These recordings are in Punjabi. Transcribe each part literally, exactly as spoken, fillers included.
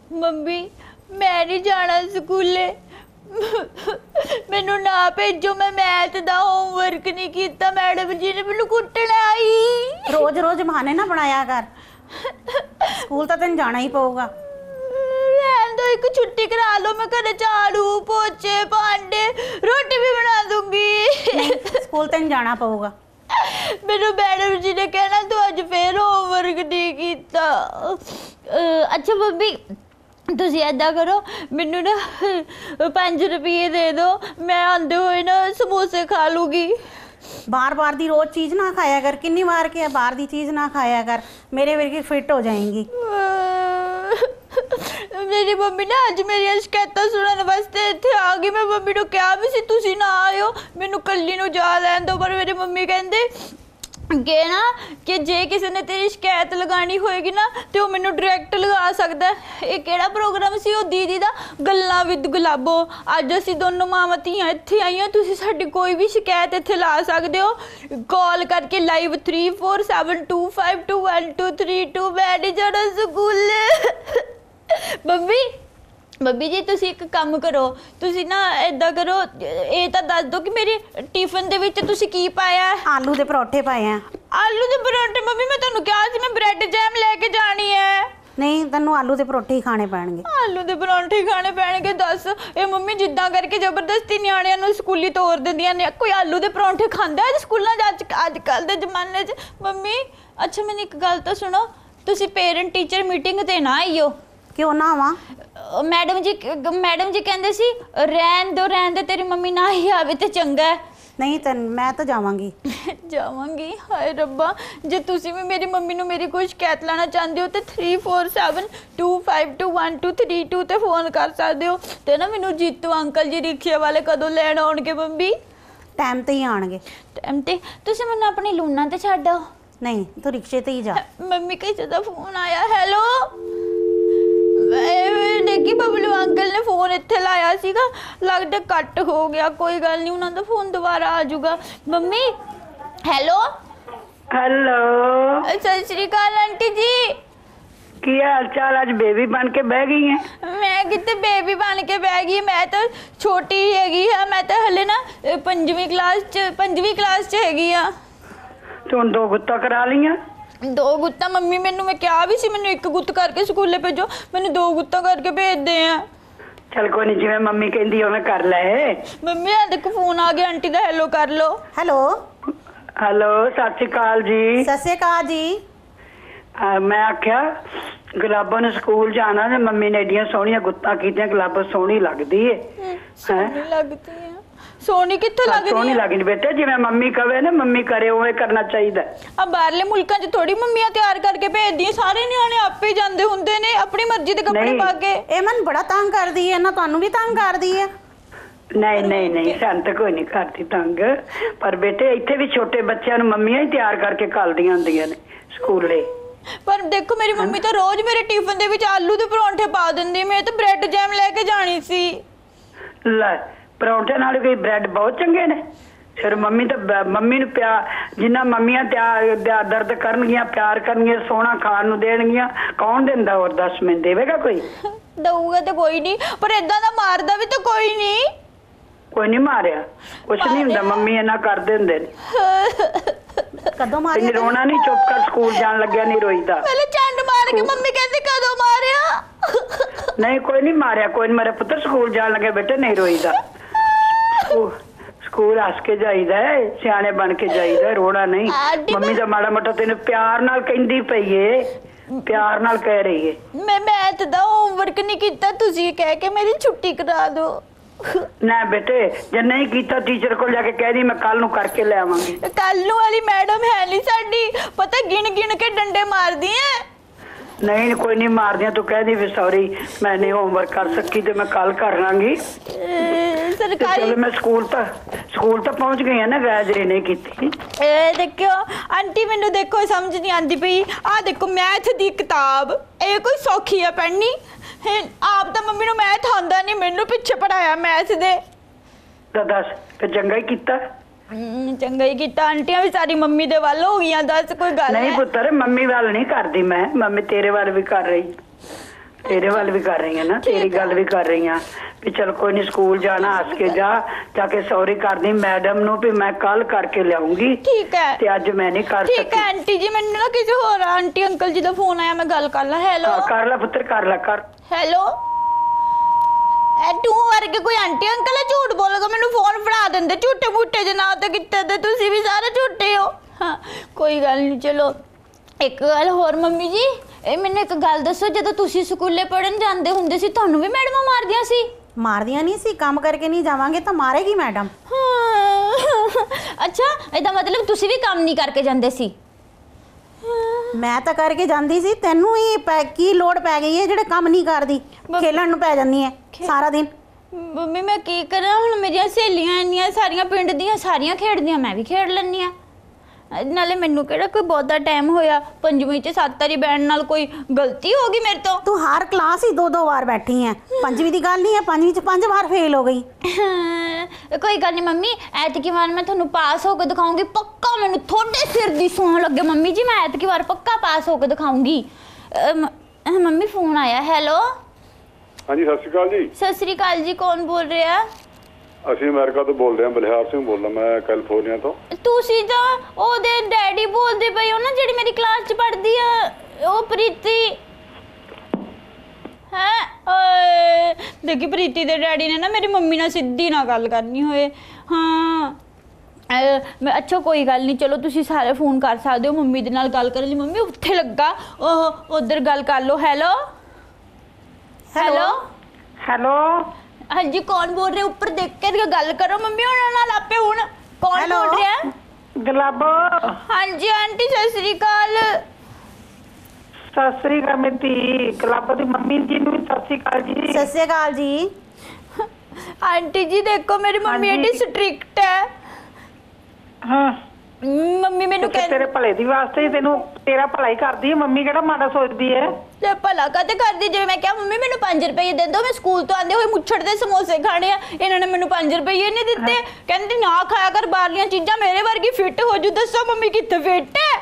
ਮੰਮੀ ਮੈਂ ਨਹੀਂ ਜਾਣਾ ਸਕੂਲੇ। ਮੈਨੂੰ ਨਾ ਭੇਜੋ, ਮੈਂ ਮੈਥ ਦਾ ਹੋਮਵਰਕ नहीं किया। मैडम जी ने मैनू कुटना आई। रोज रोज बहाने ना बनाया कर, स्कूल तो तेन जाना ही पऊगा। रहने दो, एक छुट्टी करा लो, मैं घर झाड़ू पोछे भांडे रोटी भी बना दूंगी। नहीं, स्कूल तेन जाना पऊगा। मैनू मैडम जी ने कहना तू अज फिर होमवर्क नहीं किया। अच्छा मम्मी तुसी ऐदा करो, मैनू ना पांच रुपये दे दो, मैं आंदे हुए ना समोसे खा लूँगी। बार बार दी रोज चीज़ ना खाया कर, कितनी बार के बाहर दी चीज़ ना खाया कर, मेरे वर्गी फिट हो जाएंगी। मेरी मम्मी ना अज मेरी शिकायत सुनने वास्ते इत्थे आ गई। मैं मम्मी नूं कहा भी सी तुसी ना आयो, मैनू कल्ली नूं जा लैण दो, पर मेरी मम्मी कहंदे कि ना कि जे किसी ने तेरी शिकायत लगानी होएगी ना तो मैनू डायरैक्ट लगा सकता है। ये केड़ा प्रोग्राम सी ओ दीदी दा गल्लां विद गुलाबो। अज असीं दोनों मावां धीआं इत्थे आईआं, तुसीं साडी कोई भी शिकायत इत्थे ला सकदे हो कॉल करके live three four seven two five two one two three two. मैं नहीं जाना स्कूल। मम्मी मम्मी जी तुसी एक काम करो, तुसी ना इदा करो, ये तो दस दो कि मेरी टिफिन दे विच तुसी की पाया है? आलू दे परोठे पाए हैं। आलू दे परोठे? मम्मी मैं तुहानू कहा सी मैं ब्रेड जैम लेके जानी है। नहीं, तैनू आलू दे परोठे ही खाने पैणगे। आलू दे परोठे खाने पैणगे? दस ये मम्मी जिद्दां करके जबरदस्ती नियाणियां नूं स्कूली तोर दिंदियां ने। कोई आलू दे परोठे खांदा है स्कूलां च अजकल दे जमाने च? मम्मी अच्छा मैनूं एक गल तां सुणो, तुसी पेरेंट टीचर मीटिंग ते ना आईओ। क्यों ना आवां? मैडम जी मैडम जी कहंदे सी रहन दो रहन दे, तेरी मम्मी ना ही आवे ते चंगा है। नहीं तेन मैं तो जावांगी। जावांगी? हाय रब्बा, जे तुसी भी मेरी मम्मी नूं मेरी कोई शिकायत लाना चाहते हो तो three four seven two five two one two three two ते फोन कर सकते हो। ते ना मैनू जीतू अंकल जी रिक्शे वाले कदों लैण आउणगे मम्मी? टाइम ते ही आणगे। टाइम ते? तुसी मैनू अपनी लूना ते छड्ड आओ। नहीं तू रिक्शे ते ही जा। मम्मी किसी दा फोन आया। हेलो देखी बबलू अंकल ने फोन इत्थे लाया सीगा, लगदा कट हो गया। कोई गल नहीं, उन्हां दा फोन दोबारा आ जाऊगा। Mummy hello hello Sat Sri अकाल आंटी जी। की हाल चाल? आज बेबी बन के बह गई है? मैं कितने बेबी बन के बह गई, मैं तो छोटी ही हैगी है। मैं तो हले ना पंजवीं क्लास च पंजवीं क्लास च हैगी आ। तू दो गुत्ता करा लिया? दो गुत्ता? मम्मी मैनू मैं क्या भी सी मैनू एक गुत्त करके स्कूले भेजो, मैनू दो गुत्ता करके भेजते हैं। चल कोई नहीं, जिवें मम्मी कहंदी उवें कर ले। मम्मी आ देखो फोन आ गया आंटी दा, हेलो कर लो। हेलो हेलो सत श्री अकाल जी। सत श्री अकाल जी। आ, मैं आख्या गुलाबो ने स्कूल जाना ते मम्मी ने एडियां सोहणियां गुत्तां कीतियां, गुलाबो सोहणी लगदी है। सोहनी लगती है? सोहनी कित्थों लगदी है? सोहनी लगदी बेटे, जिवें मम्मी कहे ना मम्मी करे उवें करना चाहिदा। अब बाहरले मुल्कां च थोड़ी मम्मियां तैयार करके भेजदी हैं, सारे न्याणे आपे ही जांदे हुंदे ने अपनी मर्जी दे कपड़े पा के। ए मन बड़ा तंग करदी है ना, तुहानू भी तंग करदी है? नहीं नहीं नहीं सन तो कोई नहीं करती तंग, पर बेटे इत्थे भी छोटे बच्चों नूं मम्मियां ही तैयार करके घल्लदियां हुंदियां ने स्कूले। पर देखो मेरी मम्मी तो रोज मेरे टिफिन दे विच आलू दे परोंठे पा दिंदी, मैं तो ब्रेड जैम लेके जानी सी। ले परौंठे नाल कोई ब्रेड बहुत चंगे ने। फिर मम्मी तो मम्मी नूं प्यार जिन्ना मम्मियां त्यार दर्द करनगियां प्यार करनगियां सोहना खाण नूं देणगियां, कौन दिंदा? और दस मिनट देवेगा कोई? दऊगा तो कोई नहीं, पर इदां दा मारदा भी तो कोई नहीं। कोई नहीं मारिया, कुछ नहीं हुंदा, मम्मी इन्ना करदे हुंदे ने। कदों मारिया? रोना नहीं, चुप कर, स्कूल जान लग्या नहीं रोईदा। पहले चंड मार के मम्मी कहती कदों मारिया? नहीं कोई नहीं मारिया, कोई नहीं मारिया पुत्र, स्कूल जान लगे बेटे नहीं रोईदा। स्कूल हस के जाईदा है, सियाने बन के जाईदा, रोना नहीं। मम्मी दा माड़ा मोटा तेन प्यार नाल कहंदी पई है, प्यार नाल कह रही है। मैं मैथ दा होमवर्क नहीं कीता, तुसी कह के मेरी छुट्टी करा दो। ना बेटे जे नहीं कीता टीचर को जाके कह दी मैं कल नूं करके ले आवांगी। कल नूं वाली मैडम है नहीं साडी, पता गिन गिन के डंडे मार दिए। नहीं कोई नहीं मार दिया, तू कह दी फिर सॉरी मैं नहीं होमवर्क कर सकी तो मैं कल कर लांगी। सरकारी चलो मैं स्कूल तक स्कूल तक पहुंच गई है ना, गैजरी नहीं की। ए देखो आंटी मैनू देखो समझ नहीं आती पई, आ देखो मैथ दी किताब, ये कोई सौखी है पढ़नी? आप तो मम्मी नूं मैथ आंदा नहीं, मैनू पिछे पढ़ाया मैथ दे। तो दस फिर चंगा ही कीता। चंगा ही कीता, आंटियां भी सारी मम्मी दे वाल हो गई। दस कोई गल नहीं पुत्र, मम्मी वाल नहीं करती मैं, मम्मी तेरे वाल भी कर रही। ਤੇਰੇ ਵੱਲ ਵੀ ਕਰ ਰਹੀ ਆ ਨਾ, ਤੇਰੀ ਗੱਲ ਵੀ ਕਰ ਰਹੀ ਆ ਵੀ ਚਲ ਕੋਈ ਨਹੀਂ, ਸਕੂਲ ਜਾਣਾ ਹੱਸ ਕੇ ਜਾ, ਜਾ ਕੇ ਸੌਰੀ ਕਰਦੀ ਮੈਡਮ ਨੂੰ ਵੀ ਮੈਂ ਕੱਲ ਕਰਕੇ ਲਿਆਉਂਗੀ। ਠੀਕ ਹੈ ਤੇ ਅੱਜ ਮੈਂ ਨਹੀਂ ਕਰ ਠੀਕ ਸਕੀ। ਹੈ ਆਂਟੀ ਜੀ, ਮੈਨੂੰ ਨਾ ਕਿਸੇ ਹੋਰ ਆਂਟੀ ਅੰਕਲ ਜੀ ਦਾ ਫੋਨ ਆਇਆ, ਮੈਂ ਗੱਲ ਕਰ ਲਾਂ। ਹੈਲੋ ਹਾਂ, ਕਰ ਲੈ ਪੁੱਤਰ, ਕਰ ਲੈ ਕਰ। ਹੈਲੋ ਐ ਤੂੰ ਵਰਗੇ ਕੋਈ ਆਂਟੀ ਅੰਕਲ ਹੈ ਝੂਠ ਬੋਲੇਗਾ ਮੈਨੂੰ ਫੋਨ ਫੜਾ ਦਿੰਦੇ ਝੂਠੇ ਮੂਠੇ ਦੇ ਨਾਂ ਤੇ ਕਿੱਤੇ ਤੇ ਤੁਸੀਂ ਵੀ ਸਾਰੇ ਝੂਠੇ ਹੋ। ਹਾਂ ਕੋਈ ਗੱਲ ਨਹੀਂ, ਚਲੋ ਇੱਕ ਗੱਲ ਹੋਰ ਮੰਮੀ ਜੀ, ਇਹ ਮੈਨੂੰ ਇੱਕ ਗੱਲ ਦੱਸੋ, ਜਦੋਂ ਤੁਸੀਂ ਸਕੂਲੇ ਪੜਨ ਜਾਂਦੇ ਹੁੰਦੇ ਸੀ ਤੁਹਾਨੂੰ ਵੀ ਮੈਡਮਾਂ ਮਾਰਦੀਆਂ ਸੀ? ਮਾਰਦੀਆਂ ਨਹੀਂ ਸੀ, ਕੰਮ ਕਰਕੇ ਨਹੀਂ ਜਾਵਾਂਗੇ ਤਾਂ ਮਾਰੇਗੀ ਮੈਡਮ। ਹਾਂ ਅੱਛਾ, ਇਹਦਾ ਮਤਲਬ ਤੁਸੀਂ ਵੀ ਕੰਮ ਨਹੀਂ ਕਰਕੇ ਜਾਂਦੇ ਸੀ? ਮੈਂ ਤਾਂ ਕਰਕੇ ਜਾਂਦੀ ਸੀ, ਤੈਨੂੰ ਹੀ ਪੈ ਕੀ ਲੋੜ ਪੈ ਗਈ ਹੈ ਜਿਹੜੇ ਕੰਮ ਨਹੀਂ ਕਰਦੀ, ਖੇਲਣ ਨੂੰ ਪੈ ਜਾਂਦੀ ਹੈ ਸਾਰਾ ਦਿਨ। ਮੰਮੀ ਮੈਂ ਕੀ ਕਰਾਂ ਹੁਣ, ਮੇਰੀਆਂ ਸਹੇਲੀਆਂ ਇੰਨੀਆਂ ਸਾਰੀਆਂ ਪਿੰਡ ਦੀਆਂ ਸਾਰੀਆਂ ਖੇਡਦੀਆਂ, ਮੈਂ ਵੀ ਖੇਡ ਲੈਂਦੀ ਆ। ਨਾਲੇ ਮੈਨੂੰ ਕਿਹੜਾ ਕੋਈ ਬਹੁਤਾ ਟਾਈਮ ਹੋਇਆ, ਪੰਜਵੀਂ ਚ ਸੱਤ ਵਾਰੀ ਬੈਠਣ ਨਾਲ ਕੋਈ ਗਲਤੀ ਹੋ ਗਈ ਮੇਰੇ ਤੋਂ? ਤੂੰ ਹਰ ਕਲਾਸ ਹੀ ਦੋ ਦੋ ਵਾਰ ਬੈਠੀ ਹੈ, ਪੰਜਵੀਂ ਦੀ ਗੱਲ ਨਹੀਂ ਹੈ, ਪੰਜਵੀਂ ਚ ਪੰਜ ਵਾਰ ਫੇਲ ਹੋ ਗਈ। ਕੋਈ ਗੱਲ ਨਹੀਂ ਮੰਮੀ, ਐਤਕੀ ਵਾਰ ਮੈਂ ਤੁਹਾਨੂੰ ਪਾਸ ਹੋ ਕੇ ਦਿਖਾਉਂਗੀ ਪੱਕਾ, ਮੈਨੂੰ ਤੁਹਾਡੇ ਸਿਰ ਦੀ ਸੌਂ ਲੱਗੇ ਮੰਮੀ ਜੀ, ਮੈਂ ਐਤਕੀ ਵਾਰ ਪੱਕਾ ਪਾਸ ਹੋ ਕੇ ਦਿਖਾਉਂਗੀ। ਮੰਮੀ ਫੋਨ ਆਇਆ। ਹੈਲੋ ਹਾਂਜੀ ਸਤਿ ਸ਼੍ਰੀ ਅਕਾਲ ਜੀ। ਸਤਿ ਸ੍ਰੀ ਅਕਾਲ ਜੀ, ਕੌਣ ਬੋਲ ਰਿਹਾ? ਅਸੀਂ ਅਮਰੀਕਾ ਤੋਂ ਬੋਲ ਰਹੇ ਹਾਂ, ਬਲਿਹਾਰ ਸਿੰਘ ਬੋਲਦਾ ਮੈਂ, ਕੈਲੀਫੋਰਨੀਆ ਤੋਂ। ਤੁਸੀਂ ਤਾਂ ਉਹਦੇ ਡੈਡੀ ਬੋਲਦੇ ਪਏ ਹੋ ਨਾ, ਜਿਹੜੀ ਮੇਰੀ ਕਲਾਸ 'ਚ ਪੜ੍ਹਦੀ ਆ, ਉਹ ਪ੍ਰੀਤੀ ਹੈ। ਓਏ ਦੇਖੀ, ਪ੍ਰੀਤੀ ਦੇ ਡੈਡੀ ਨੇ ਨਾ ਮੇਰੀ ਮੰਮੀ ਨਾਲ ਸਿੱਧੀ ਨਾ ਗੱਲ ਕਰਨੀ ਹੋਏ। ਹਾਂ ਮੈਂ ਅੱਛਾ ਕੋਈ ਗੱਲ ਨਹੀਂ, ਚਲੋ ਤੁਸੀਂ ਸਾਰੇ ਫੋਨ ਕਰ ਸਕਦੇ ਹੋ ਮੰਮੀ ਦੇ ਨਾਲ ਗੱਲ ਕਰਨ ਲਈ। ਮੰਮੀ ਉੱਥੇ ਲੱਗਾ, ਉਹ ਉਧਰ ਗੱਲ ਕਰ ਲਓ। ਹੈਲੋ ਹੈਲੋ ਹੈਲੋ ਹਾਂਜੀ ਕੌਣ ਬੋਲ ਰਿਹਾ? ਉੱਪਰ ਦੇਖ ਕੇ ਗੱਲ ਕਰੋ ਮੰਮੀ ਉਹਨਾਂ ਨਾਲ ਆਪੇ। ਹੁਣ ਕੌਣ ਬੋਲ ਰਿਹਾ? ਗੁਲਾਬੋ। ਹਾਂਜੀ ਆਂਟੀ ਸਤਿ ਸ੍ਰੀ ਅਕਾਲ। ਸਤਿ ਸ੍ਰੀ ਅਕਾਲ ਮੇਰੀ ਗੁਲਾਬੋ ਦੀ ਮੰਮੀ ਜੀ ਨੂੰ ਵੀ ਸਤਿ ਸ੍ਰੀ ਅਕਾਲ ਜੀ। ਸਤਿ ਸ੍ਰੀ ਅਕਾਲ ਜੀ। ਆਂਟੀ ਜੀ ਦੇਖੋ ਮੇਰੀ ਮੰਮੀ ਐਡੀ ਸਟ੍ਰਿਕਟ ਹੈ। ਹਾਂ ਮੰਮੀ ਮੈਨੂੰ ਤੇਰੇ ਕਹਿੰਦੀ ਭਲੇ ਦੀ ਵਾਸਤੇ ਤੈਨੂੰ, ਤੇਰਾ ਭਲਾ ਹੀ ਕਰਦੀ ਹੈ ਮੰਮੀ, ਕਿਹੜਾ ਮਾੜਾ ਸੋਚਦੀ ਹੈ? ਤੇ ਭਲਾ ਕਦੇ ਕਰਦੀ, ਜਿਵੇਂ ਮੈਂ ਕਿਹਾ ਮੰਮੀ ਮੈਨੂੰ ਪੰਜ ਰੁਪਏ ਦੇ ਦਿਓ, ਮੈਂ ਸਕੂਲ ਤੋਂ ਆਂਦੇ ਹੋਏ ਮੁੱਛੜ ਦੇ ਸਮੋਸੇ ਖਾਣੇ ਆ, ਇਹਨਾਂ ਨੇ ਮੈਨੂੰ ਪੰਜ ਰੁਪਏ ਨਹੀਂ ਦਿੱਤੇ। ਕਹਿੰਦੀ ਨਾ ਖਾਇਆ ਕਰ ਬਾਹਰਲੀਆਂ ਚੀਜ਼ਾਂ, ਮੇਰੇ ਵਰਗੀ ਫਿੱਟ ਹੋ ਜੂ। ਦੱਸੋ ਮੰਮੀ ਕਿੱਥੇ ਫਿੱਟ ਹੈ?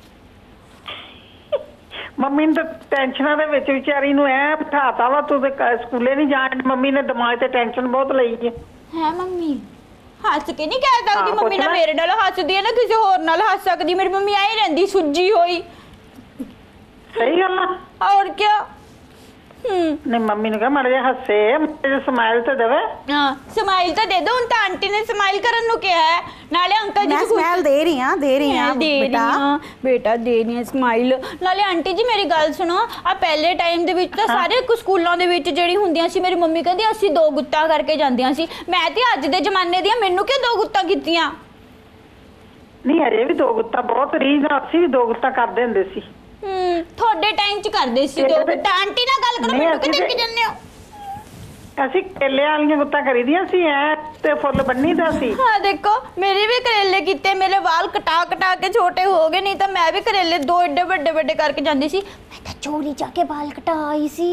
ਮੰਮੀ ਨੂੰ ਤਾਂ ਟੈਨਸ਼ਨਾਂ ਦੇ ਵਿੱਚ ਵਿਚਾਰੀ ਨੂੰ ਐ ਬਿਠਾਤਾ ਵਾ, ਤੂੰ ਤੇ ਸਕੂਲੇ ਨਹੀਂ ਜਾਣ। ਮੰਮੀ ਨੇ ਦਿਮਾਗ ਤੇ ਟੈਨਸ਼ਨ ਬਹੁਤ ਲਈ ਹੈ। ਹੈ ਮੰਮੀ ਹੱਸ ਕੇ ਨਹੀਂ ਕਹਿ ਸਕਦੀ ਮੰਮੀ ਨਾਲ, ਮੇਰੇ ਨਾਲ ਹੱਸਦੀ ਹੈ ਨਾ ਕਿਸੇ ਹੋਰ ਨਾਲ ਹੱਸ ਸਕਦੀ। ਮੇਰੀ ਮੰਮੀ ਆਈ ਰਹਿੰਦੀ ਸੁੱਜੀ ਹੋਈ। ਸਹੀ ਗੱਲ ਆ। ਹੋਰ ਕੀ? ਹੂੰ ਨਹੀਂ ਮੰਮੀ ਨੂੰ ਕਹ ਮਾੜਾ ਜਿਹਾ ਹੱਸੇ, ਮਾੜਾ ਸਮਾਈਲ ਤਾਂ ਦੇਵੇ। ਹਾਂ ਸਮਾਈਲ ਤਾਂ ਦੇ ਦੋ, ਹੁਣ ਤਾਂ ਆਂਟੀ ਨੇ ਸਮਾਈਲ ਕਰਨ ਨੂੰ ਕਿਹਾ ਹੈ। ਨਾਲੇ ਅੰਕਲ ਜੀ ਮੈਂ ਸਮਾਈਲ ਦੇ ਰਹੀ ਹਾਂ ਦੇ ਰਹੀ ਹਾਂ ਬੇਟਾ ਬੇਟਾ ਦੇ ਰਹੀ ਹਾਂ ਸਮਾਈਲ। ਨਾਲੇ ਆਂਟੀ ਜੀ ਮੇਰੀ ਗੱਲ ਸੁਣੋ, ਆ ਪਹਿਲੇ ਟਾਈਮ ਦੇ ਵਿੱਚ ਤਾਂ ਸਾਰੇ ਸਕੂਲਾਂ ਦੇ ਵਿੱਚ ਜਿਹੜੀ ਹੁੰਦੀਆਂ ਸੀ, ਮੇਰੀ ਮੰਮੀ ਕਹਿੰਦੀ ਅਸੀਂ ਦੋ ਗੁੱਤਾਂ ਕਰਕੇ ਜਾਂਦੀਆਂ ਸੀ। ਮੈਂ ਤੇ ਅੱਜ ਦੇ ਜ਼ਮਾਨੇ ਦੀਆਂ, ਮੈਨੂੰ ਕਿਉਂ ਦੋ ਗੁੱਤਾਂ ਕੀਤੀਆਂ? ਨਹੀਂ ਅਜੇ ਵੀ ਦੋ ਗੁੱਤਾਂ ਬਹੁਤ ਰੀਝ ਨਾਲ, ਅਸੀਂ ਵੀ ਦੋ ਗੁੱਤਾਂ ਕਰਦੇ ਹੁੰਦੇ ਸੀ। ਹੂੰ ਤੁਹਾਡੇ ਟਾਈਮ 'ਚ ਕਰਦੇ ਸੀ ਦੋ ਗੁੱਤਾਂ। ਆਂਟੀ ਨਾਲ ਗੱਲ ਕਰੋ, ਮੈਨੂੰ ਕਿਉਂ ਦੇਖ ਜਾਂਦੇ ਹੋ? ਅਸੀਂ ਕੇਲੇ ਵਾਲੀਆਂ ਗੁੱਤਾਂ ਕਰੀਦੀਆਂ ਸੀ, ਐ ਤੇ ਫੁੱਲ ਬੰਨੀਦਾ ਸੀ। ਹਾਂ ਦੇਖੋ ਮੇਰੇ ਵੀ ਕਰੇਲੇ ਕੀਤੇ, ਮੇਰੇ ਵਾਲ ਕਟਾ ਕਟਾ ਕੇ ਛੋਟੇ ਹੋ ਗਏ, ਨਹੀਂ ਤਾਂ ਮੈਂ ਵੀ ਕਰੇਲੇ ਦੋ ਏਡੇ ਵੱਡੇ ਵੱਡੇ ਕਰਕੇ ਜਾਂਦੀ ਸੀ। ਮੈਂ ਤਾਂ ਚੋਰੀ ਜਾ ਕੇ ਵਾਲ ਕਟਾਈ ਸੀ।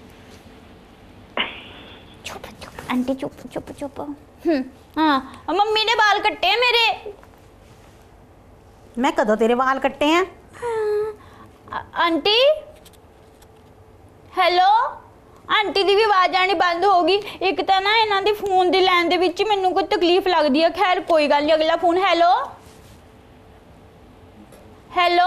ਚੁੱਪ ਚੁੱਪ ਆਂਟੀ ਚੁੱਪ ਚੁੱਪ ਚੁੱਪ। ਹੂੰ ਹਾਂ ਮੰਮੀ ਨੇ ਵਾਲ ਕੱਟੇ ਮੇਰੇ। ਮੈਂ ਕਦੋਂ ਤੇਰੇ ਵਾਲ ਕੱਟੇ ਆ? ਆਂਟੀ ਹੈਲੋ ਆਂਟੀ ਦੀ ਵੀ ਆਵਾਜ਼ ਆਣੀ ਬੰਦ ਹੋ ਗਈ। ਇੱਕ ਤਾਂ ਨਾ ਇਹਨਾਂ ਦੇ ਫੋਨ ਦੀ ਲਾਈਨ ਦੇ ਵਿੱਚ ਮੈਨੂੰ ਕੋਈ ਤਕਲੀਫ ਲੱਗਦੀ ਹੈ। ਖੈਰ ਕੋਈ ਗੱਲ ਨਹੀਂ, ਅਗਲਾ ਫੋਨ। ਹੈਲੋ ਹੈਲੋ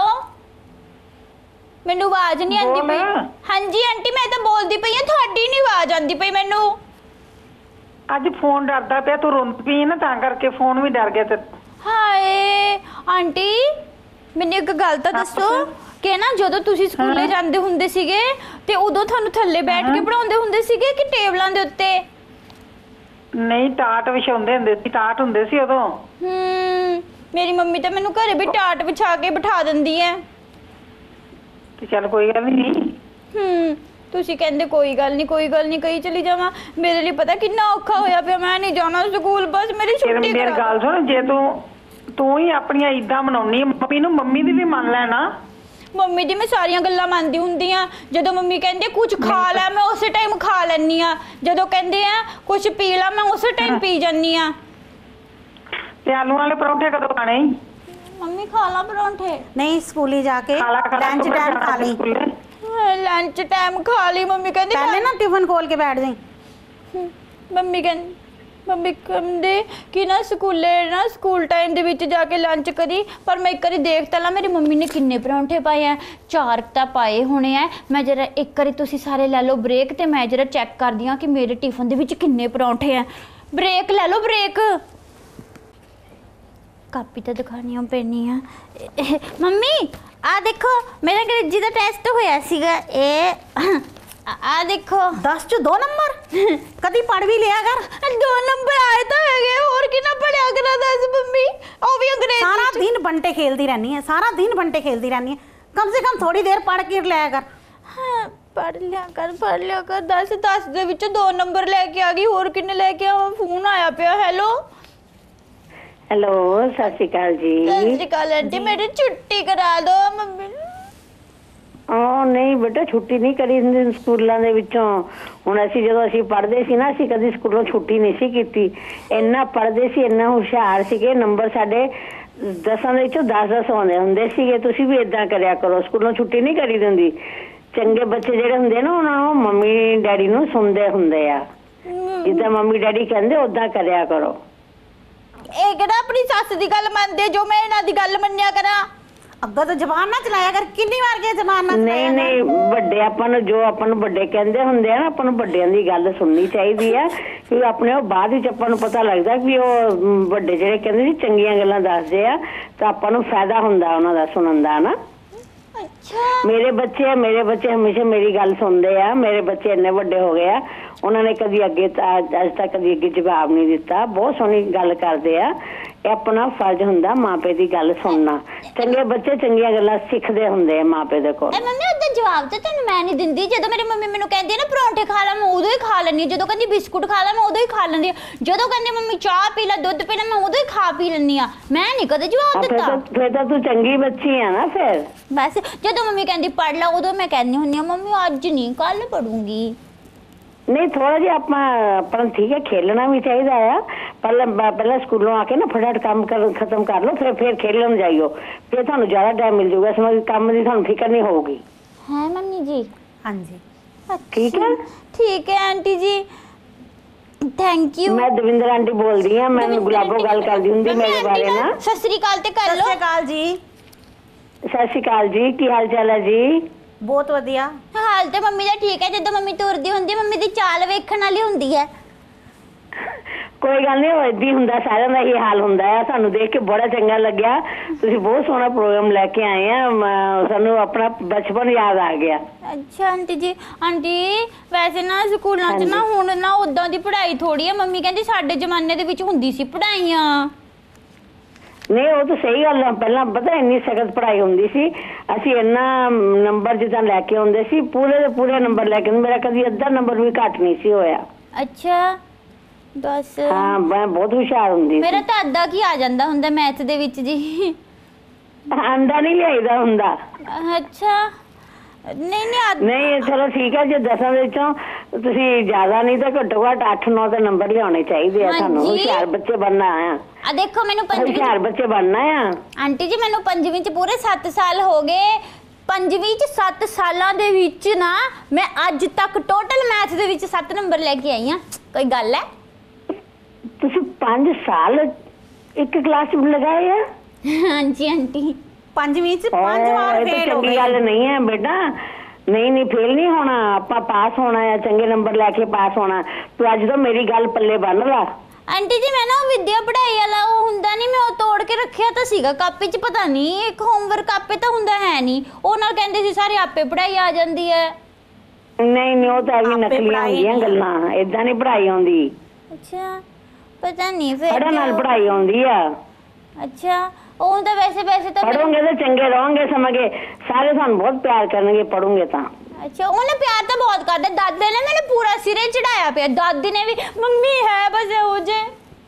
ਮੈਨੂੰ ਆਵਾਜ਼ ਨਹੀਂ ਆਉਂਦੀ ਪਈ। ਹਾਂਜੀ ਆਂਟੀ ਮੈਂ ਤਾਂ ਬੋਲਦੀ ਪਈ ਹਾਂ, ਤੁਹਾਡੀ ਨਹੀਂ ਆਵਾਜ਼ ਆਉਂਦੀ ਪਈ ਮੈਨੂੰ। ਅੱਜ ਫੋਨ ਡਰਦਾ ਪਿਆ, ਤੂੰ ਰੋਂਦੀ ਪਈ ਨਾ ਤਾਂ ਕਰਕੇ ਫੋਨ ਵੀ ਡਰ ਗਿਆ ਤੇ। ਹਾਏ ਆਂਟੀ ਮੈਨੂੰ ਇੱਕ ਗੱਲ ਤਾਂ ਦੱਸੋ ਕਿ ਨਾ ਜਦੋਂ ਤੁਸੀਂ ਸਕੂਲੇ ਜਾਂਦੇ ਹੁੰਦੇ ਸੀਗੇ ਤੇ ਉਦੋਂ ਤੁਹਾਨੂੰ ਥੱਲੇ ਬੈਠ ਕੇ ਪੜਾਉਂਦੇ ਹੁੰਦੇ ਸੀਗੇ ਕਿ ਟੇਬਲਾਂ ਦੇ ਉੱਤੇ? ਨਹੀਂ ਟਾਟ ਵਿਛਾਉਂਦੇ ਹੁੰਦੇ ਸੀ, ਟਾਟ ਹੁੰਦੇ ਸੀ ਉਦੋਂ। ਹੂੰ ਮੇਰੀ ਮੰਮੀ ਤਾਂ ਮੈਨੂੰ ਘਰੇ ਵੀ ਟਾਟ ਵਿਛਾ ਕੇ ਬਿਠਾ ਦਿੰਦੀ ਹੈ। ਤੇ ਚੱਲ ਕੋਈ ਗੱਲ ਨਹੀਂ। ਹੂੰ ਤੁਸੀਂ ਕਹਿੰਦੇ ਕੋਈ ਗੱਲ ਨਹੀਂ ਕੋਈ ਗੱਲ ਨਹੀਂ ਕਹੀ ਚਲੀ ਜਾਵਾਂ, ਮੇਰੇ ਲਈ ਪਤਾ ਕਿੰਨਾ ਔਖਾ ਹੋਇਆ ਪਿਆ। ਮੈਂ ਨਹੀਂ ਜਾਣਾ ਸਕੂਲ, ਬਸ ਮੇਰੀ ਛੁੱਟੀ ਮੇਰੀ ਗੱਲ ਸੁਣ, ਜੇ ਤੂੰ ਤੂੰ ਹੀ ਆਪਣੀਆਂ ਇੱਦਾਂ ਮਨਾਉਣੀ ਮੰਮੀ ਨੂੰ, ਮੰਮੀ ਦੀ ਵੀ ਮੰਨ ਲੈਣਾ। ਮੰਮੀ ਦੀ ਮੈਂ ਸਾਰੀਆਂ ਗੱਲਾਂ ਮੰਨਦੀ ਹੁੰਦੀ ਆ। ਜਦੋਂ ਮੰਮੀ ਕਹਿੰਦੇ ਕੁਝ ਖਾ ਲੈ ਮੈਂ ਉਸੇ ਟਾਈਮ ਖਾ ਲੈਂਦੀ ਆ, ਜਦੋਂ ਕਹਿੰਦੇ ਆ ਕੁਝ ਪੀ ਲੈ ਮੈਂ ਉਸੇ ਟਾਈਮ ਪੀ ਜਾਂਦੀ ਆ। ਤੇ ਆਲੂ ਵਾਲੇ ਪਰੌਂਠੇ ਕਦੋਂ ਖਾਣੇ? ਮੰਮੀ ਖਾ ਲਾ ਪਰੌਂਠੇ। ਨਹੀਂ ਸਕੂਲੇ ਜਾ ਕੇ ਲੰਚ ਟਾਈਮ ਖਾ ਲਈ। ਲੰਚ ਟਾਈਮ ਖਾ ਲਈ ਮੰਮੀ ਕਹਿੰਦੀ ਪਹਿਲੇ ਨਾ ਟਿਫਨ ਖੋਲ ਕੇ ਬੈਠ ਜਾਈਂ। ਹਮ, ਮੰਮੀ ਕਹਿੰਦੀ ਮੰਮੀ ਕਹਿੰਦੇ ਕਿ ਨਾ ਸਕੂਲੇ ਨਾ ਸਕੂਲ ਟਾਈਮ ਦੇ ਵਿੱਚ ਜਾ ਕੇ ਲੰਚ ਕਰੀ, ਪਰ ਮੈਂ ਇੱਕ ਵਾਰੀ ਦੇਖ ਤਾਂ ਲਾ ਮੇਰੀ ਮੰਮੀ ਨੇ ਕਿੰਨੇ ਪਰੌਂਠੇ ਪਾਏ ਆ। ਚਾਰ ਤਾਂ ਪਾਏ ਹੋਣੇ ਆ। ਮੈਂ ਜਰਾ ਇੱਕ ਵਾਰੀ ਤੁਸੀਂ ਸਾਰੇ ਲੈ ਲਓ ਬ੍ਰੇਕ ਤੇ ਮੈਂ ਜਰਾ ਚੈੱਕ ਕਰਦੀ ਹਾਂ ਕਿ ਮੇਰੇ ਟਿਫਨ ਦੇ ਵਿੱਚ ਕਿੰਨੇ ਪਰੌਂਠੇ ਆ। ਬ੍ਰੇਕ ਲੈ ਲਓ ਬ੍ਰੇਕ। ਕਾਪੀ ਤਾਂ ਦਿਖਾਣੀ ਪੈਣੀ ਆ। ਮੰਮੀ ਆ ਦੇਖੋ ਮੇਰਾ ਅੰਗਰੇਜ਼ੀ ਦਾ ਟੈਸਟ ਹੋਇਆ ਸੀਗਾ। ਇਹ ਆ ਦੇਖੋ ਦਸ ਚ ਦੋ ਨੰਬਰ ਕਦੀ ਪੜ ਵੀ ਲਿਆ ਕਰ। ਦੋ ਨੰਬਰ ਆਏ ਤਾਂ ਹੈਗੇ, ਹੋਰ ਕਿੰਨਾ ਪੜਿਆ ਕਰਾਂ ਦੱਸ ਮੰਮੀ। ਉਹ ਵੀ ਅੰਗਰੇਜ਼ੀ ਸਾਰਾ ਦਿਨ ਬੰਟੇ ਖੇਲਦੀ ਰਹਿੰਦੀ ਹੈ, ਸਾਰਾ ਦਿਨ ਬੰਟੇ ਖੇਲਦੀ ਰਹਿੰਦੀ ਹੈ। ਕਮ ਸੇ ਕਮ ਥੋੜੀ ਦੇਰ ਪੜ ਕੇ ਲਿਆ ਕਰ। ਹਾਂ ਪੜ ਲਿਆ ਕਰ ਪੜ ਲਿਆ ਕਰ। ਦਸ ਦਸ ਦੇ ਵਿੱਚ ਦੋ ਨੰਬਰ ਲੈ ਕੇ ਆ ਗਈ, ਹੋਰ ਕਿੰਨੇ ਲੈ ਕੇ ਆਵਾਂ। ਫੋਨ ਆਇਆ ਪਿਆ। ਹੈਲੋ ਹੈਲੋ, ਸਤਿ ਸ਼੍ਰੀ ਅਕਾਲ ਜੀ। ਸਤਿ ਸ਼੍ਰੀ ਅਕਾਲ ਆਂਟੀ, ਮੇਰੀ ਛੁੱਟੀ ਕਰਾ ਦਿਓ ਮੰਮੀ ਨੂੰ। ਹਾਂ ਨਹੀਂ ਬੇਟਾ, ਛੁੱਟੀ ਨਹੀਂ ਕਰੀ ਹੁੰਦੀ ਸਕੂਲਾਂ ਦੇ ਵਿੱਚੋਂ। ਹੁਣ ਅਸੀਂ ਜਦੋਂ ਅਸੀਂ ਪੜ੍ਹਦੇ ਸੀ ਨਾ, ਅਸੀਂ ਕਦੀ ਸਕੂਲੋਂ ਛੁੱਟੀ ਨਹੀਂ ਸੀ ਕੀਤੀ। ਇੰਨਾ ਪੜ੍ਹਦੇ ਸੀ, ਇੰਨਾ ਹੁਸ਼ਿਆਰ ਸੀਗੇ, ਨੰਬਰ ਸਾਡੇ ਦਸਾਂ ਦੇ ਵਿੱਚੋਂ ਦਸ ਦਸ ਆਉਂਦੇ ਹੁੰਦੇ ਸੀਗੇ। ਤੁਸੀਂ ਵੀ ਇਦਾਂ ਕਰਿਆ ਕਰੋ, ਸਕੂਲੋਂ ਛੁੱਟੀ ਨਹੀਂ ਕਰੀ ਦਿੰਦੀ। ਚੰਗੇ ਬੱਚੇ ਜਿਹੜੇ ਹੁੰਦੇ ਨਾ, ਉਹਨਾਂ ਨੂੰ ਮੰਮੀ ਡੈਡੀ ਨੂੰ ਸੁਣਦੇ ਹੁੰਦੇ ਆ। ਜਿੱਦਾਂ ਮੰਮੀ ਡੈਡੀ ਕਹਿੰਦੇ ਉਦਾਂ ਕਰਿਆ ਕਰੋ। ਇਹ ਕਿਹੜਾ ਆਪਣੀ ਸੱਸ ਦੀ ਗੱਲ ਮੰਨਦੇ ਜੋ ਮੈਂ ਇਹਨਾਂ ਦੀ ਗੱਲ ਮੰਨਿਆ ਕਰਾਂ। ਅੱਗੋਂ ਤਾਂ ਜ਼ਬਾਨ ਨਾ ਚਲਾਇਆ ਕਰ। ਕਿੰਨੀ ਵਾਰ ਗਿਆ ਜ਼ਬਾਨ ਨਾ ਨਹੀਂ ਨਹੀਂ, ਵੱਡੇ ਆਪਾਂ ਨੂੰ ਜੋ ਆਪਾਂ ਨੂੰ ਵੱਡੇ ਕਹਿੰਦੇ ਹੁੰਦੇ ਆ ਨਾ, ਆਪਾਂ ਨੂੰ ਵੱਡਿਆਂ ਦੀ ਗੱਲ ਸੁਣਨੀ ਚਾਹੀਦੀ ਆ। ਕਿ ਆਪਣੇ ਉਹ ਬਾਅਦ ਵਿੱਚ ਆਪਾਂ ਨੂੰ ਪਤਾ ਲੱਗਦਾ ਕਿ ਉਹ ਵੱਡੇ ਜਿਹੜੇ ਕਹਿੰਦੇ ਸੀ ਚੰਗੀਆਂ ਗੱਲਾਂ ਦੱਸਦੇ ਆ, ਤਾਂ ਆਪਾਂ ਨੂੰ ਫਾਇਦਾ ਹੁੰਦਾ ਉਹਨਾਂ ਦਾ ਸੁਣਨ ਦਾ ਨਾ। ਅੱਛਾ ਮੇਰੇ ਬੱਚੇ ਮੇਰੇ ਬੱਚੇ ਹਮੇਸ਼ਾ ਮੇਰੀ ਗੱਲ ਸੁਣਦੇ ਆ। ਮੇਰੇ ਬੱਚੇ ਇੰਨੇ ਵੱਡੇ ਹੋ ਗਏ ਆ, ਉਹਨਾਂ ਨੇ ਕਦੀ ਅੱਗੇ ਅੱਜ ਤੱਕ ਕਦੀ ਅੱਗੇ ਜਵਾਬ ਨਹੀਂ ਦਿੱਤਾ। ਬਹੁਤ ਸੋਹਣੀ ਗੱਲ ਕਰਦੇ ਆ। ਇਹ ਆਪਣਾ ਫਰਜ਼ ਹੁੰਦਾ ਮਾਪੇ ਦੀ ਗੱਲ ਸੁਣਨਾ। ਚੰਗੇ ਬੱਚੇ ਚੰਗੀਆਂ ਗੱਲਾਂ ਸਿੱਖਦੇ ਹੁੰਦੇ ਆ ਮਾਪੇ ਦੇ ਕੋਲ। ਐ ਮੰਮੀ ਉਹਦਾ ਜਵਾਬ ਤਾਂ ਤੈਨੂੰ ਮੈਂ ਨਹੀਂ ਦਿੰਦੀ। ਜਦੋਂ ਮੇਰੀ ਮੰਮੀ ਮੈਨੂੰ ਕਹਿੰਦੀ ਹੈ ਨਾ ਪਰੌਂਠੇ ਖਾ ਲਾ, ਮੈਂ ਉਦੋਂ ਹੀ ਖਾ ਲੈਂਦੀ ਹਾਂ। ਜਦੋਂ ਕਹਿੰਦੀ ਬਿਸਕੁਟ ਖਾ ਲਾ, ਮੈਂ ਉਦੋਂ ਹੀ ਖਾ ਲੈਂਦੀ ਹਾਂ। ਜਦੋਂ ਕਹਿੰਦੀ ਮੰਮੀ ਚਾਹ ਪੀ ਲੈ, ਦੁੱਧ ਪੀ ਲੈ, ਮੈਂ ਉਦੋਂ ਹੀ ਖਾ ਪੀ ਲੈਂਦੀ ਹਾਂ। ਮੈਂ ਨਹੀਂ ਕਦੇ ਜਵਾਬ ਫਿਰ ਦਿੱਤਾ। ਤਾਂ ਫਿਰ ਤਾਂ ਤੂੰ ਚੰਗੀ ਬੱਚੀ ਆ ਨਾ। ਫਿਰ ਬਸ ਜਦੋਂ ਮੰਮੀ ਕਹਿੰਦੀ ਪੜ ਲਾ, ਉਦੋਂ ਮੈਂ ਕਹਿੰਦੀ ਹੁੰਦੀ ਆ ਮੰਮੀ ਅੱਜ ਨਹੀਂ ਕੱਲ ਪੜੂੰਗੀ। ਨਹੀਂ, ਥੋੜਾ ਜਿਹਾ ਆਪਾਂ ਆਪਣਾ ਠੀਕ ਹੈ, ਖੇਲਣਾ ਵੀ ਚਾਹੀਦਾ ਆ। ਪਹਿਲਾਂ ਪਹਿਲਾਂ ਸਕੂਲੋਂ ਆ ਕੇ ਨਾ ਫਟਾਫਟ ਕੰਮ ਕਰ ਖਤਮ ਕਰ ਲਓ, ਫਿਰ ਫਿਰ ਖੇਲਣ ਜਾਈਓ। ਫਿਰ ਤੁਹਾਨੂੰ ਜ਼ਿਆਦਾ ਟਾਈਮ ਮਿਲ ਜਾਊਗਾ। ਸਮਝ ਕੰਮ ਦੀ ਤੁਹਾਨੂੰ ਫਿਕਰ ਨਹੀਂ ਹੋਊਗੀ। ਹੈ ਮੰਮੀ ਜੀ। ਹਾਂਜੀ ਠੀਕ ਹੈ ਠੀਕ ਹੈ ਆਂਟੀ ਜੀ, ਥੈਂਕ ਯੂ। ਮੈਂ ਦਵਿੰਦਰ ਆਂਟੀ ਬੋਲਦੀ ਆ। ਮੈਂ ਗੁਲਾਬੋ ਗੱਲ ਕਰਦੀ ਹੁੰਦੀ ਮੇਰੇ ਬਾਰੇ ਨਾ। ਸਤਿ ਸ੍ਰੀ ਅਕਾਲ ਤੇ ਕਰ ਸਤਿ ਲਓ। ਸ਼੍ਰੀ ਅਕਾਲ ਜੀ। ਸਤਿ ਸ਼੍ਰੀ ਅਕਾਲ ਜੀ, ਕੀ ਹਾਲ ਚਾਲ ਹੈ ਜੀ? ਬਹੁਤ ਵਧੀਆ। ਹਾਲ ਤੇ ਮੰਮੀ ਦਾ ਠੀਕ ਹੈ। ਜਦੋਂ ਮੰਮੀ ਤੁਰਦੀ ਹੁੰਦੀ ਹੈ, ਮੰਮੀ ਦੀ ਚਾਲ ਵੇਖਣ ਵਾਲੀ ਹੁੰਦੀ ਹੈ। ਕੋਈ ਗੱਲ ਨਹੀਂ, ਉਹ ਏਦਾਂ ਹੀ ਹੁੰਦਾ, ਸਾਰਿਆਂ ਦਾ ਇਹ ਹਾਲ ਹੁੰਦਾ ਹੈ। ਸਾਨੂੰ ਦੇਖ ਕੇ ਬੜਾ ਚੰਗਾ ਲੱਗਿਆ। ਤੁਸੀਂ ਬਹੁਤ ਸੋਹਣਾ ਪ੍ਰੋਗਰਾਮ ਲੈ ਕੇ ਆਏ ਆ। ਸਾਨੂੰ ਆਪਣਾ ਬਚਪਨ ਯਾਦ ਆ ਗਿਆ। ਅੱਛਾ ਆਂਟੀ ਜੀ। ਆਂਟੀ ਵੈਸੇ ਨਾ ਸਕੂਲਾਂ 'ਚ ਨਾ ਹੁਣ ਨਾ ਉਦਾਂ ਦੀ ਪੜ੍ਹਾਈ ਥੋੜੀ ਹੈ। ਮੰਮੀ ਕਹਿੰਦੀ ਸਾਡੇ ਜ਼ਮਾਨੇ ਦੇ ਵਿੱਚ ਹੁੰਦੀ ਸੀ ਪੜ੍ਹਾਈਆਂ। ਨਹੀਂ, ਉਹ ਤਾਂ ਸਹੀ ਗੱਲ ਆ। ਪਹਿਲਾਂ ਪਤਾ ਇੰਨੀ ਸਖਤ ਪੜ੍ਹਾਈ ਹੁੰਦੀ ਸੀ। ਅਸੀਂ ਇੰਨਾ ਨੰਬਰ ਜਿੱਦਾਂ ਲੈ ਕੇ ਆਉਂਦੇ ਸੀ, ਪੂਰੇ ਦੇ ਪੂਰੇ ਨੰਬਰ ਲੈ ਕੇ। ਮੇਰਾ ਕਦੀ ਅੱਧਾ ਨੰਬਰ ਵੀ ਘੱਟ ਨਹੀਂ ਸੀ ਹੋਇਆ। ਅੱਛਾ ਬਸ ਹਾਂ, ਮੈਂ ਬਹੁਤ ਹੁਸ਼ਿਆਰ ਹੁੰਦੀ ਸੀ। ਮੇਰਾ ਤਾਂ ਅੱਧਾ ਕੀ ਆ ਜਾਂਦਾ ਹੁੰਦਾ ਮੈਥ ਦੇ ਵਿੱਚ ਜੀ। ਆਂਦਾ ਨਹੀਂ ਲਿਆਈਦਾ ਹੁੰਦਾ। ਅੱਛਾ ਨਹੀਂ ਨਹੀਂ ਅੱਧ- ਨਹੀਂ ਚਲੋ ਠੀਕ ਹੈ। ਜੇ ਦਸਾਂ ਦੇ ਵਿੱਚੋਂ ਤੁਸੀਂ ਜ਼ਿਆਦਾ ਨਹੀਂ ਤਾਂ ਘੱਟੋ ਘੱਟ ਅੱਠ ਨੌ ਤਾਂ ਨੰਬਰ ਲਿਆਉਣੇ ਚਾਹੀਦੇ ਆ। ਤੁਹਾਨੂੰ ਹਾਂਜੀ। ਹੁਸ਼ਿਆਰ ਬੱਚੇ ਬਣਨਾ ਆ। ਆ ਦੇਖੋ ਮੈਨੂੰ ਪੰਜਵੀਂ ਹੁਸ਼ਿਆਰ ਬੱਚੇ ਬਣਨਾ ਆ। ਆਂਟੀ ਜੀ ਮੈਨੂੰ ਪੰਜਵੀਂ ਚ ਪੂਰੇ ਸੱਤ ਸਾਲ ਹੋ ਗਏ। ਪੰਜਵੀਂ ਚ ਸੱਤ ਸਾਲਾਂ ਦੇ ਵਿੱਚ ਨਾ ਮੈਂ ਅੱਜ ਤੱਕ ਟੋਟਲ ਮੈਥ ਦੇ ਵਿੱਚ ਸੱਤ ਨੰਬਰ ਲੈ ਕੇ ਆਈ ਆ। ਕੋਈ ਗੱਲ ਹੈ? ਤੁਸੀਂ ਪੰਜ ਸਾਲ ਇੱਕ ਕਲਾਸ ਵਿੱਚ ਲਗਾਏ ਆ? ਹਾਂਜੀ ਆਂਟੀ। ਪੰਜਵੀਂ ਚ ਪੰਜ ਵਾਰ ਇਹ ਤਾਂ ਫੇਲ ਹੋ ਚੰਗੀ ਗਈ। ਗੱਲ ਨਹੀਂ ਹੈ ਬੇਟਾ। ਨਹੀਂ ਨਹੀਂ, ਫੇਲ ਨਹੀਂ ਹੋਣਾ। ਆਪਾਂ ਪਾਸ ਹੋਣਾ ਆ, ਚੰਗੇ ਨੰਬਰ ਲੈ ਕੇ ਪਾਸ ਹੋਣਾ। ਤੂੰ ਅੱਜ ਤੋਂ ਮੇਰੀ ਗੱਲ ਪੱਲੇ ਬੰਨ ਲਾ। ਆਂਟੀ ਜੀ ਮੈਂ ਨਾ ਉਹ ਵਿਦਿਆ ਪੜ੍ਹਾਈ ਵਾਲਾ ਉਹ ਹੁੰਦਾ ਨਹੀਂ, ਮੈਂ ਉਹ ਤੋੜ ਕੇ ਰੱਖਿਆ ਤਾਂ ਸੀਗਾ ਕਾਪੀ 'ਚ। ਪਤਾ ਨਹੀਂ ਇੱਕ ਹੋਮਵਰਕ ਆਪੇ ਤਾਂ ਹੁੰਦਾ ਹੈ ਨਹੀਂ। ਉਹ ਨਾਲ ਕਹਿੰਦੇ ਸੀ ਸਾਰੇ ਆਪੇ ਪੜ੍ਹਾਈ ਆ ਜਾਂਦੀ ਹੈ। ਨਹੀਂ ਨਹੀਂ, ਉਹ ਤਾਂ ਵੀ ਆਪੇ ਨਕਲੀਆਂ ਪੜ੍ਹਾਈ ਹੁੰਦੀਆਂ ਨਹੀਂ। ਗੱਲਾਂ। ਏਦਾਂ ਨਹੀਂ ਪੜ੍ਹਾਈ ਆਉਂਦੀ। ਅੱਛਾ ਪਤਾ ਨਹੀਂ ਫਿਰ ਪੜ੍ਹਨ ਨਾਲ ਕਿਉਂ? ਪੜ੍ਹਾਈ ਆਉਂਦੀ ਆ। ਅੱਛਾ ਉਹ ਤਾਂ ਵੈਸੇ ਵੈਸੇ ਤਾਂ ਮੇਰੇ- ਪੜੋਗੇ ਤਾਂ ਚੰਗੇ ਰਹੋਗੇ। ਸਮਝੇ ਸਾਰੇ ਤੁਹਾਨੂੰ ਬਹੁਤ ਪਿਆਰ ਕਰਨਗੇ ਪੜੋਗੇ ਤਾਂ। ਅੱਛਾ ਉਹਨੇ ਪਿਆਰ ਤਾਂ ਬਹੁਤ ਕਰਦਾ। ਦਾਦੇ ਨੇ ਮੈਨੂੰ ਪੂਰਾ ਸਿਰੇ ਚੜਾਇਆ ਪਿਆ। ਦਾਦੀ ਨੇ ਵੀ ਮੰਮੀ ਹੈ ਬਸ ਇਹੋ ਜੇ।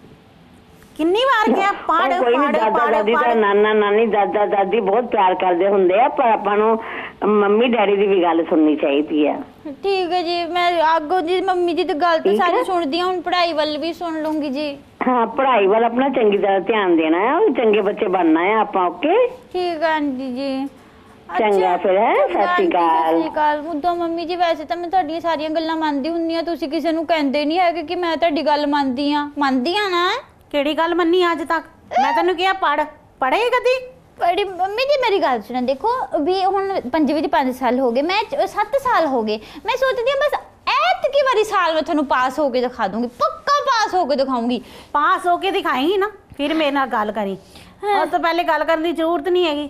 ਕਿੰਨੀ ਵਾਰ ਗਿਆ ਪੜ ਉਹ ਕੋਈ ਨਹੀਂ, ਪੜ ਦਾਦਾ ਪੜ ਦਾਦੀ ਦਾ ਪੜ। ਨਾਨਾ ਨਾਨੀ ਦਾਦਾ ਦਾਦੀ ਬਹੁਤ ਪਿਆਰ ਕਰਦੇ ਹੁੰਦੇ ਆ। ਪਰ ਆਪਾਂ ਨੂੰ ਮੰਮੀ ਡੈਡੀ ਦੀ ਵੀ ਗੱਲ ਸੁਣਨੀ ਚਾਹੀਦੀ ਆ। ਠੀਕ ਹੈ ਜੀ। ਮੈਂ ਅੱਗੋਂ ਜੀ ਮੰਮੀ ਜੀ ਦੀ ਗੱਲ ਤਾਂ ਠੀਕ ਹੈ। ਸਾਰੀ ਸੁਣਦੀ ਹਾਂ। ਹੁਣ ਪੜ੍ਹਾਈ ਵੱਲ ਵੀ ਸੁਣ ਲੂੰਗੀ ਜੀ। ਹਾਂ, ਪੜ੍ਹਾਈ ਵੱਲ ਆਪਣਾ ਚੰਗੀ ਤਰ੍ਹਾਂ ਧਿਆਨ ਦੇਣਾ ਆ। ਚੰਗੇ ਬੱਚੇ ਬਣਨਾ ਆ ਆਪਾਂ। ਓਕੇ ਠੀਕ ਹੈ ਆਂਟੀ ਜੀ। ਚੰਗਾ ਫਿਰ ਹੈ, ਸਤਿ ਸ਼੍ਰੀ ਅਕਾਲ। ਸਤਿ ਸ਼੍ਰੀ ਅਕਾਲ। ਮੁੱਦਾ ਮੰਮੀ ਜੀ ਵੈਸੇ ਤਾਂ ਮੈਂ ਤੁਹਾਡੀਆਂ ਸਾਰੀਆਂ ਗੱਲਾਂ ਮੰਨਦੀ ਹੁੰਦੀ ਆ, ਤੁਸੀਂ ਕਿਸੇ ਨੂੰ ਕਹਿੰਦੇ ਨਹੀਂ ਹੈਗੇ ਕਿ ਮੈਂ ਤੁਹਾਡੀ ਗੱਲ ਮੰਨਦੀ ਆ। ਮੰਨਦੀ ਆ ਨਾ? ਕਿਹੜੀ ਗੱਲ ਮੰਨੀ ਅੱਜ ਤੱਕ? ਮੈਂ ਤੈਨੂੰ ਕਿਹਾ ਪੜ ਪੜੇ ਕਦੀ? ਬੜੀ ਮੰਮੀ ਜੀ ਮੇਰੀ ਗੱਲ ਸੁਣੋ, ਦੇਖੋ ਵੀ ਹੁਣ ਪੰਜਵੀਂ ਦੇ ਪੰਜ ਸਾਲ ਹੋ ਗਏ, ਮੈਂ ਸੱਤ ਸਾਲ ਹੋ ਗਏ, ਮੈਂ ਸੋਚਦੀ ਹਾਂ ਬਸ ਐਤਕੀ ਵਾਰੀ ਸਾਲ ਮੈਂ ਤੁਹਾਨੂੰ ਪਾਸ ਹੋ ਕੇ ਦਿਖਾ ਦੂੰਗੀ, ਪੱਕਾ ਪਾਸ ਹੋ ਕੇ ਦਿਖਾਉਂਗੀ। ਪਾਸ ਹੋ ਕੇ ਦਿਖਾਏਂਗੀ ਨਾ ਫਿਰ ਮੇਰੇ ਨਾਲ ਗੱਲ ਕਰੀ, ਉਸ ਤੋਂ ਪਹਿਲੇ ਗੱਲ ਕਰਨ ਦੀ ਜ਼ਰੂਰਤ ਨਹੀਂ ਹੈਗੀ।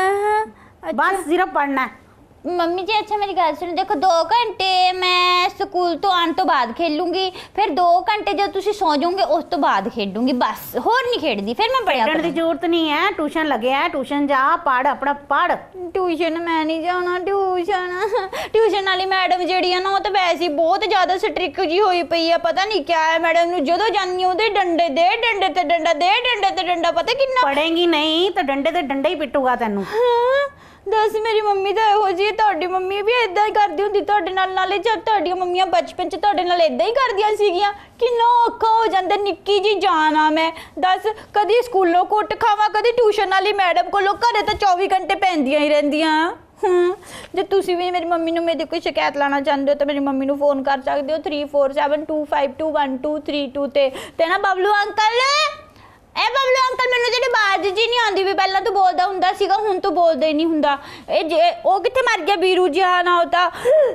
ਬਸ ਸਿਰਫ ਪੜਨਾ। ਮੰਮੀ ਜੀ ਅੱਛਾ ਮੇਰੀ ਗੱਲ ਸੁਣੋ, ਦੇਖੋ ਦੋ ਘੰਟੇ ਮੈਂ ਸਕੂਲ ਤੋਂ ਆਉਣ ਤੋਂ ਬਾਅਦ ਖੇਲੂੰਗੀ, ਫਿਰ ਦੋ ਘੰਟੇ ਜਦ ਤੁਸੀਂ ਸੌ ਜਾਓਗੇ ਉਸ ਤੋਂ ਬਾਅਦ ਖੇਡੂੰਗੀ, ਬਸ ਹੋਰ ਨਹੀਂ ਖੇਡਦੀ। ਫਿਰ ਮੈਂ ਪੜਿਆ ਖੇਡਣ ਦੀ ਜ਼ਰੂਰਤ ਨਹੀਂ ਹੈ, ਟਿਊਸ਼ਨ ਲੱਗਿਆ, ਟਿਊਸ਼ਨ ਜਾ, ਪੜ ਆਪਣਾ ਪੜ। ਟਿਊਸ਼ਨ ਮੈਂ ਨਹੀਂ ਜਾਣਾ, ਟਿਊਸ਼ਨ ਟਿਊਸ਼ਨ ਵਾਲੀ ਮੈਡਮ ਜਿਹੜੀ ਆ ਨਾ ਉਹ ਤਾਂ ਵੈਸੇ ਹੀ ਬਹੁਤ ਜ਼ਿਆਦਾ ਸਟ੍ਰਿਕ ਜੀ ਹੋਈ ਪਈ ਆ, ਪਤਾ ਨਹੀਂ ਕਿਆ ਹੈ ਮੈਡਮ ਨੂੰ, ਜਦੋਂ ਜਾਂਦੀ ਉਹਦੇ ਡੰਡੇ ਦੇ ਡੰਡੇ ਤੇ ਡੰਡਾ ਦੇ ਡੰਡੇ ਤੇ ਡੰਡਾ, ਪਤਾ ਕਿੰਨਾ। ਪੜੇਂਗੀ ਨਹੀਂ ਤਾਂ ਡੰਡੇ ਤੇ ਡੰਡਾ ਹੀ ਪਿੱਟੂਗਾ ਤੈਨੂੰ। ਦੱਸ ਮੇਰੀ ਮੰਮੀ ਤਾਂ ਇਹੋ ਜਿਹੀ, ਤੁਹਾਡੀ ਮੰਮੀ ਵੀ ਇਦਾਂ ਹੀ ਕਰਦੀ ਹੁੰਦੀ ਤੁਹਾਡੇ ਨਾਲ, ਨਾਲੇ ਜਦ ਤੁਹਾਡੀਆਂ ਮੰਮੀਆਂ ਬਚਪਨ 'ਚ ਤੁਹਾਡੇ ਨਾਲ ਇਦਾਂ ਹੀ ਕਰਦੀਆਂ ਸੀਗੀਆਂ। ਕਿੰਨਾ ਔਖਾ ਹੋ ਜਾਂਦਾ, ਨਿੱਕੀ ਜੀ ਜਾਨ ਆ ਮੈਂ, ਦੱਸ ਕਦੀ ਸਕੂਲੋਂ ਕੁੱਟ ਖਾਵਾਂ, ਕਦੀ ਟਿਊਸ਼ਨ ਵਾਲੀ ਮੈਡਮ ਕੋਲੋਂ, ਘਰੇ ਤਾਂ ਚੌਵੀ ਘੰਟੇ ਪੈਂਦੀਆਂ ਹੀ ਰਹਿੰਦੀਆਂ। ਹੂੰ ਜੇ ਤੁਸੀਂ ਵੀ ਮੇਰੀ ਮੰਮੀ ਨੂੰ ਮੇਰੀ ਕੋਈ ਸ਼ਿਕਾਇਤ ਲਾਉਣਾ ਚਾਹੁੰਦੇ ਹੋ ਤਾਂ ਮੇਰੀ ਮੰਮੀ ਨੂੰ ਫੋਨ ਕਰ ਸਕਦੇ ਹੋ three four seven two five two one two three two ਤੇ ਤੇ ਨਾ ਬਬਲੂ ਅੰਕਲ, ਇਹ ਬਬਲੂ ਅੰਕਲ ਮੈਨੂੰ ਜਿਹੜੀ ਬਾਜ ਜੀ ਨਹੀਂ ਆਉਂਦੀ ਵੀ ਪਹਿਲਾਂ ਤੂੰ ਬੋਲਦਾ ਹੁੰਦਾ ਸੀਗਾ, ਹੁਣ ਤੂੰ ਬੋਲਦਾ ਹੀ ਨਹੀਂ ਹੁੰਦਾ। ਇਹ ਜੇ ਉਹ ਕਿੱਥੇ ਮਰ ਗਿਆ ਵੀਰੂ ਜਹਾਨ ਆ, ਉਹ ਤਾਂ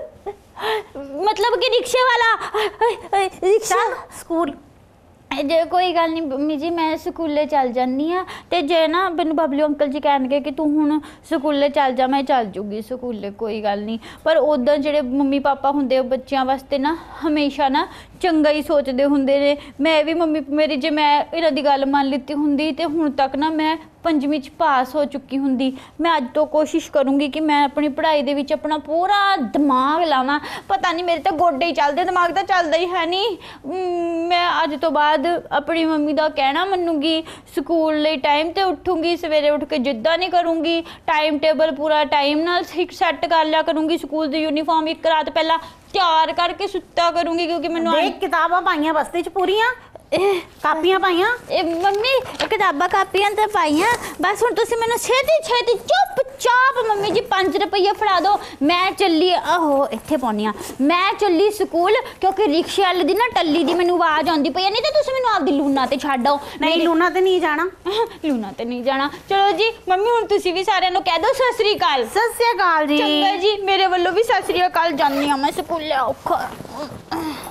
ਮਤਲਬ ਕਿ ਰਿਕਸ਼ੇ ਵਾਲਾ ਰਿਕਸ਼ਾ ਸਕੂਲ। ਜੇ ਕੋਈ ਗੱਲ ਨਹੀਂ ਮੰਮੀ ਜੀ, ਮੈਂ ਸਕੂਲੇ ਚੱਲ ਜਾਂਦੀ ਹਾਂ, ਤੇ ਜੇ ਨਾ ਮੈਨੂੰ ਬਬਲੂ ਅੰਕਲ ਜੀ ਕਹਿਣਗੇ ਕਿ ਤੂੰ ਹੁਣ ਸਕੂਲੇ ਚੱਲ ਜਾ, ਮੈਂ ਚੱਲ ਜੂਗੀ ਸਕੂਲੇ, ਕੋਈ ਗੱਲ ਨਹੀਂ। ਪਰ ਉੱਦਾਂ ਜਿਹੜੇ ਮੰਮੀ ਪਾਪਾ ਹੁੰਦੇ ਉਹ ਬੱਚਿਆਂ ਵਾਸਤੇ ਨਾ ਹਮੇਸ਼ਾ ਨਾ ਚੰਗਾ ਹੀ ਸੋਚਦੇ ਹੁੰਦੇ ਨੇ। ਮੈਂ ਵੀ ਮੰਮੀ ਮੇਰੀ ਜੇ ਮੈਂ ਇਹਨਾਂ ਦੀ ਗੱਲ ਮੰਨ ਲਿੱਤੀ ਹੁੰਦੀ ਤੇ ਹੁਣ ਤੱਕ ਨਾ ਮੈਂ ਪੰਜਵੀਂ 'ਚ ਪਾਸ ਹੋ ਚੁੱਕੀ ਹੁੰਦੀ। ਮੈਂ ਅੱਜ ਤੋਂ ਕੋਸ਼ਿਸ਼ ਕਰੂੰਗੀ ਕਿ ਮੈਂ ਆਪਣੀ ਪੜ੍ਹਾਈ ਦੇ ਵਿੱਚ ਆਪਣਾ ਪੂਰਾ ਦਿਮਾਗ ਲਾਵਾਂ। ਪਤਾ ਨਹੀਂ ਮੇਰੇ ਤਾਂ ਗੋਡੇ ਹੀ ਚੱਲਦੇ, ਦਿਮਾਗ ਤਾਂ ਚੱਲਦਾ ਹੀ ਹੈ ਨਹੀਂ। ਮੈਂ ਅੱਜ ਤੋਂ ਬਾਅਦ ਆਪਣੀ ਮੰਮੀ ਦਾ ਕਹਿਣਾ ਮੰਨੂਗੀ, ਸਕੂਲ ਲਈ ਟਾਈਮ 'ਤੇ ਉੱਠੂੰਗੀ, ਸਵੇਰੇ ਉੱਠ ਕੇ ਜਿੱਦਾਂ ਨਹੀਂ ਕਰੂੰਗੀ, ਟਾਈਮ ਟੇਬਲ ਪੂਰਾ ਟਾਈਮ ਨਾਲ ਸੈੱਟ ਕਰ ਲਿਆ ਕਰੂੰਗੀ, ਸਕੂਲ ਦੀ ਯੂਨੀਫਾਰਮ ਇੱਕ ਰਾਤ ਪਹਿਲਾਂ ਤਿਆਰ ਕਰਕੇ ਸੁੱਤਾ ਕਰੂੰਗੀ, ਕਿਉਂਕਿ ਮੈਨੂੰ ਦੇਖ ਕਿਤਾਬਾਂ ਪਾਈਆਂ ਬਸਤੇ 'ਚ ਪੂਰੀਆਂ, ਕਾਪੀਆਂ ਪਾਈਆਂ। ਇਹ ਮੰਮੀ ਕਿਤਾਬਾਂ ਕਾਪੀਆਂ ਤਾਂ ਪਾਈਆਂ, ਬਸ ਹੁਣ ਤੁਸੀਂ ਮੈਨੂੰ ਛੇਤੀ ਛੇਤੀ ਚੁੱਪ ਚਾਪ ਮੰਮੀ ਜੀ ਪੰਜ ਰੁਪਈਏ ਫੜਾ ਦਿਓ, ਮੈਂ ਚੱਲੀ। ਆਹੋ ਇੱਥੇ ਪਾਉਣੀ ਆ, ਮੈਂ ਚੱਲੀ ਸਕੂਲ, ਕਿਉਂਕਿ ਰਿਕਸ਼ੇ ਵਾਲੇ ਦੀ ਨਾ ਟੱਲੀ ਦੀ ਮੈਨੂੰ ਆਵਾਜ਼ ਆਉਂਦੀ ਪਈ, ਨਹੀਂ ਤਾਂ ਤੁਸੀਂ ਮੈਨੂੰ ਆਪਦੀ ਲੂਨਾ ਤੇ ਛੱਡ ਆਓ। ਨਹੀਂ ਲੂਨਾ ਤੇ ਨਹੀਂ ਜਾਣਾ, ਲੂਨਾ ਤੇ ਨਹੀਂ ਜਾਣਾ। ਚਲੋ ਜੀ ਮੰਮੀ ਹੁਣ ਤੁਸੀਂ ਵੀ ਸਾਰਿਆਂ ਨੂੰ ਕਹਿ ਦਿਓ ਸਤਿ ਸ੍ਰੀ ਅਕਾਲ। ਸਤਿ ਸ੍ਰੀ ਅਕਾਲ ਜੀ। ਚੰਗਾ ਜੀ, ਮੇਰੇ ਵੱਲੋਂ ਵੀ ਸਤਿ ਸ੍ਰੀ ਅਕਾਲ, ਜਾਂਦੀ ਆ ਮੈਂ ਸਕੂਲੇ। ਔਖਾ